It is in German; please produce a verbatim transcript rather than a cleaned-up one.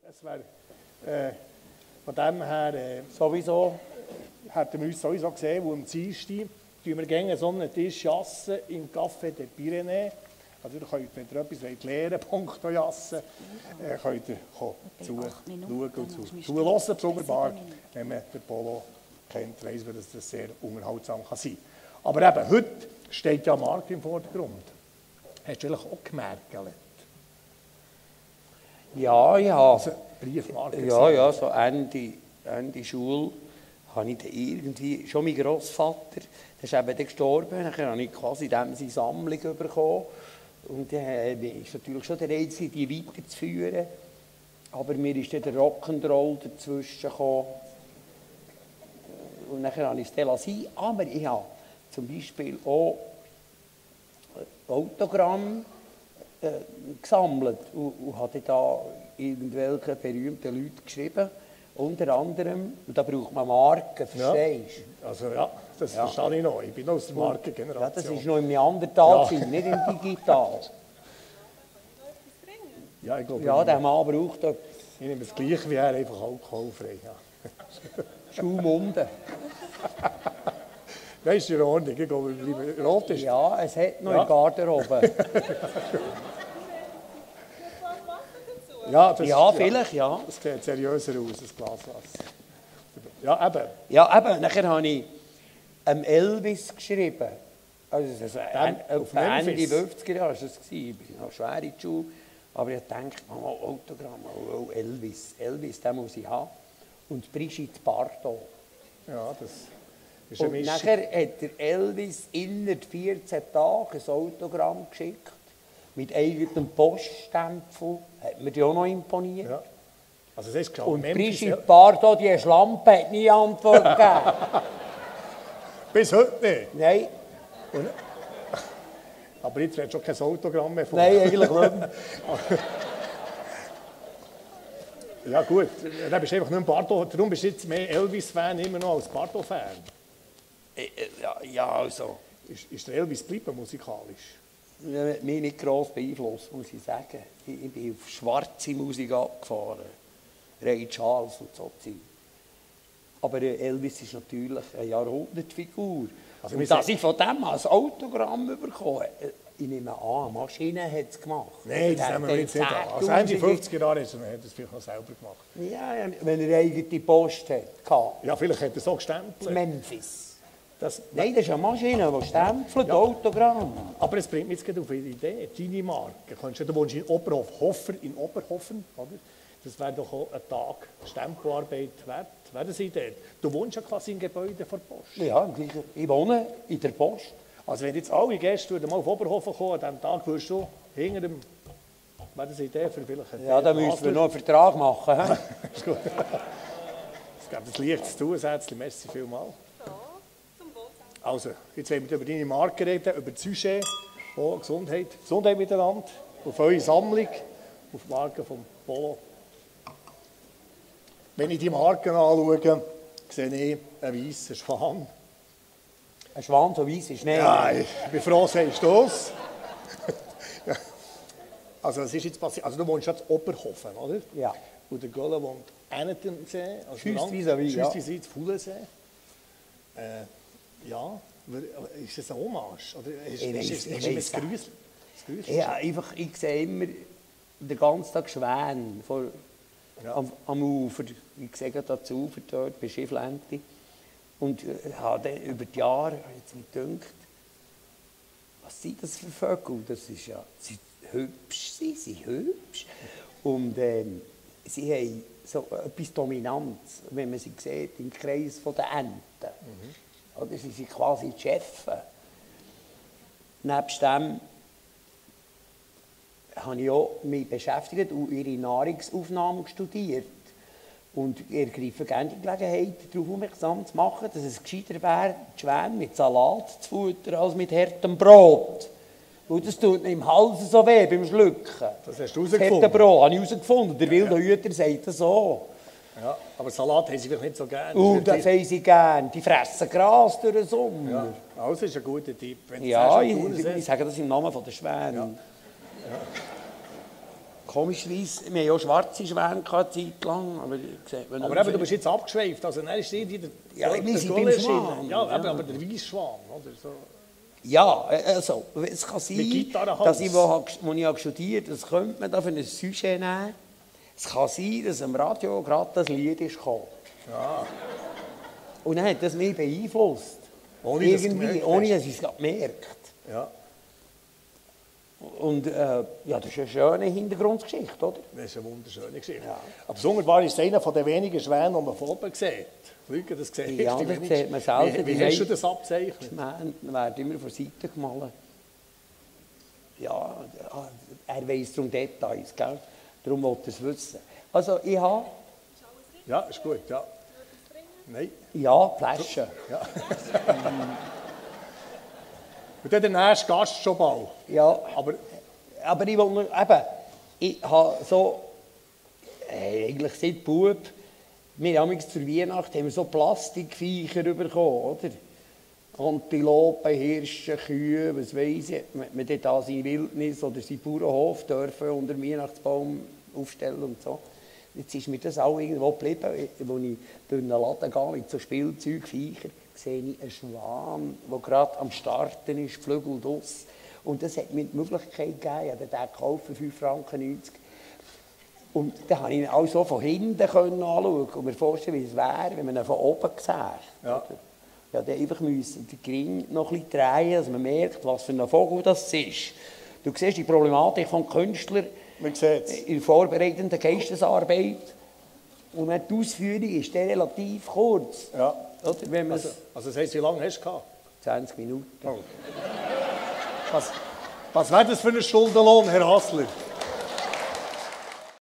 Es wäre äh, von dem her äh, sowieso, hätten wir uns sowieso gesehen, wo am Dienstag tun wir gerne so einen Tisch jassen im Café de Pyrénées. Also ihr könnt, wenn ihr etwas lernen wollt, punkto jassen, äh, könnt ihr zuschauen und zu, zuhören, besonders wenn man den Polo kennt, weiss man, dass das sehr unterhaltsam kann sein kann. Aber eben, heute steht ja Markt im Vordergrund. Hast du eigentlich auch gemerkt? Ja, ja. Also, Briefmarke ja, ja, so Ende, Ende Schule habe ich dann irgendwie, schon mein Grossvater, der ist eben dann gestorben, dann habe ich quasi dem seine Sammlung bekommen. Und dann äh, ist natürlich schon der Einzige, die weiterzuführen. Aber mir ist dann der Rock'n'Roll dazwischen gekommen. Und dann habe ich es dann lassen. Aber ich habe zum Beispiel auch Autogramm äh, gesammelt und, und habe da irgendwelche berühmten Leute geschrieben. Unter anderem, und da braucht man Marken, verstehst du? Ja, also ja, das ja. verstehe ich noch. Ich bin aus der Markengeneration. Ja, das war noch im Neandertal, ja. Nicht im Digital. Ja, ich glaube, ja, der Mann braucht das. Ich nehme das gleiche wie er, einfach alkoholfrei. Ja. Schaumunden. Das ist in Ordnung, ich glaube, wir bleiben rot. Ist ja, es hat noch ja. in Garderobe. Ja, das, ja, vielleicht, ja. Das sieht seriöser aus, das Glaswasser. Ja, eben. Ja, eben. Nachher habe ich ähm, Elvis geschrieben. Also, das war ein, ein, Ende fünfziger Jahre war das. Ich bin noch schwer in die Schule. Aber ich dachte, Mama, Autogramm, oh, oh, Elvis. Elvis, den muss ich haben. Und Brigitte Bardot. Ja, das ist eine Mischung. Und nachher hat der Elvis innerhalb vierzehn Tagen ein Autogramm geschickt. Mit eigenem Poststempel, hat mir die auch noch imponiert. Ja. Also das ist klar. Und Brigitte Bardot, die Schlampe, hat nie Antwort gegeben. Bis heute nicht? Nein. Und, aber jetzt wird schon kein Autogramm mehr vor. Nein, eigentlich nicht. Ja gut, dann bist du einfach nicht mehr Bardot. Darum bist du jetzt mehr Elvis-Fan immer noch als Bardot-Fan. Ja, ja, also. Ist, ist der Elvis geblieben musikalisch? Ja, mich nicht gross beeinflusst, muss ich sagen. Ich, ich bin auf schwarze Musik abgefahren. Ray Charles und so Zeug. Aber Elvis ist natürlich eine Jahrhundertfigur. Also und dass ich von dem ein Autogramm bekommen habe, ich nehme an, Maschine hat es gemacht. Nein, das nehmen wir jetzt nicht an. Also Ende fünfziger Jahre hat er es vielleicht noch selber gemacht. Ja, wenn er eigene Post hat. Ja, vielleicht hat er so gestempelt. Memphis. Das, Nein, das ist eine Maschine, die stempelt, ja. Autogramm. Aber es bringt mich jetzt auf eine Idee. Deine Marke. Du wohnst in Oberhof, Hofer in Oberhofen, oder? Das wäre doch auch ein Tag Stempelarbeit wert. Wäre das eine Idee? Du wohnst ja quasi im Gebäude der Post. Ja, ich wohne in der Post. Also wenn jetzt alle Gäste mal auf Oberhofen kommen, an diesem Tag würdest du hinter dem... Wäre das eine Idee für vielleicht einen Ja, dann müssen wir noch einen Vertrag machen. Ist gut. Es gibt ein leichtes zusätzlich. Merci vielmals. Also, jetzt wollen wir über deine Marke reden, über das Sujet, oh, Gesundheit, Gesundheit miteinander, auf eure Sammlung, auf die Marke vom Polo. Wenn ich die Marken anschaue, sehe ich einen weißen Schwan. Ein Schwan so weiss ist nicht. Ja, ich bin froh, sagst du das. Ja. Also, was ist jetzt passiert? Also, du wohnst jetzt in Oberhofen, oder? Ja. Und der Göller wohnt Ennetensee, also Schüss vis-à-vis, ja. Schüss vis-à-vis, Fuhlensee. Äh, Ja, ist das ein Hommage? Oder ist, ich ist, ist, ist, ist ein Grüßel? Ja, einfach, ich sehe immer den ganzen Tag Schwäne vor, ja. am, am Ufer. Ich sehe das Ufer dort, bei Schifflänti. Und ich habe dann über die Jahre jetzt mir gedacht, was sind das für Vögel? Das ist ja, sie sind hübsch, sie sind hübsch. Und ähm, sie haben so etwas Dominantes, wenn man sie sieht, im Kreis der Enten. Mhm. Oder sie sind quasi die Chefs. Nebst dem habe ich auch mich beschäftigt und ihre Nahrungsaufnahme studiert. Und ich ergreife gerne die Gelegenheit, darauf aufmerksam zu machen, dass es gescheiter wäre, die Schwäne mit Salat zu futtern als mit hartem Brot. Weil das tut im Hals so weh beim Schlucken. Das hast du herausgefunden? Das Brot habe ich herausgefunden. Der wilde ja. Hüter sagt das so. Ja, aber Salat haben sie vielleicht nicht so gerne. Oh, das haben sie gerne. Die fressen Gras durch den Sommer. Ja, das ist ein guter Tipp. Wenn ja, ich, ich, ich sage das im Namen der Schwäne. Ja. Ja. komischerweise, wir hatten auch schwarze Schwäne eine Zeit lang, aber sieht man Aber eben, du bist jetzt abgeschweift, also dann ist irgendwie der, Ja, der, wir der sind beim Gulli Schwan, erschienen. Ja, ja. eben, aber der Weissschwan, oder so. Ja, also, es kann Mit sein, Gitarrenhals. dass ich, wo, wo ich habe studiert habe, das könnte man da für ein Sujet nehmen. Es kann sein, dass am Radio gerade das Lied ist gekommen. Ja. Und dann hat das mich beeinflusst. Ohne, dass du Irgendwie, gemerkt ohne hast. dass ich es gerade gemerkt. Ja, Und äh, ja, das ist eine schöne Hintergrundgeschichte, oder? das ist eine wunderschöne Geschichte. Ja. Aber sonderbar ist es einer von den wenigen Schwänen, die man von oben sieht. Leute, das sehe ich. Ja, die das wenigsten. sieht man selten. Wie, Die wie hast du Leute- das abzeichnet? Die Mähne werden immer von Seite gemalt. Ja, er weiss darum Details, gell? Darum wollte er es wissen. Also, ich habe, Ja, ist gut, ja. Nein. ja, Flaschen. Ja. Und dann der nächste Gast schon bald. Ja, Aber aber ich will nur, eben, ich habe so, äh, eigentlich seit Bub, wir haben zur Weihnacht haben wir so Plastikviecher bekommen, oder? Antilopen, Hirsche, Kühe, was weiss ich, man man dort da seine Wildnis oder seinen Bauernhof dürfen unter dem Weihnachtsbaum aufstellen und so. Jetzt ist mir das auch irgendwo geblieben, als ich durch einen Laden gehe mit so Spielzeugviecher, sehe ich einen Schwan, der gerade am Starten ist, Flügel draus. Und das hat mir die Möglichkeit gegeben, ich habe den gekauft für fünf Franken neunzig. Und dann konnte ich ihn auch so von hinten anschauen und mir vorstellen, wie es wäre, wenn man ihn von oben sieht. Ja. Ja, dann einfach müssen den Gring noch ein bisschen drehen, dass man merkt, was für ein Vogel das ist. Du siehst die Problematik des Künstlers man sieht es. in der vorbereitenden Geistesarbeit. Und dann die Ausführung ist dann relativ kurz. Ja. Oder? Wenn man Also, also das heisst, wie lange hast du gehabt? zwanzig Minuten. Oh. Was, was wäre das für ein Stundenlohn, Herr Hassler?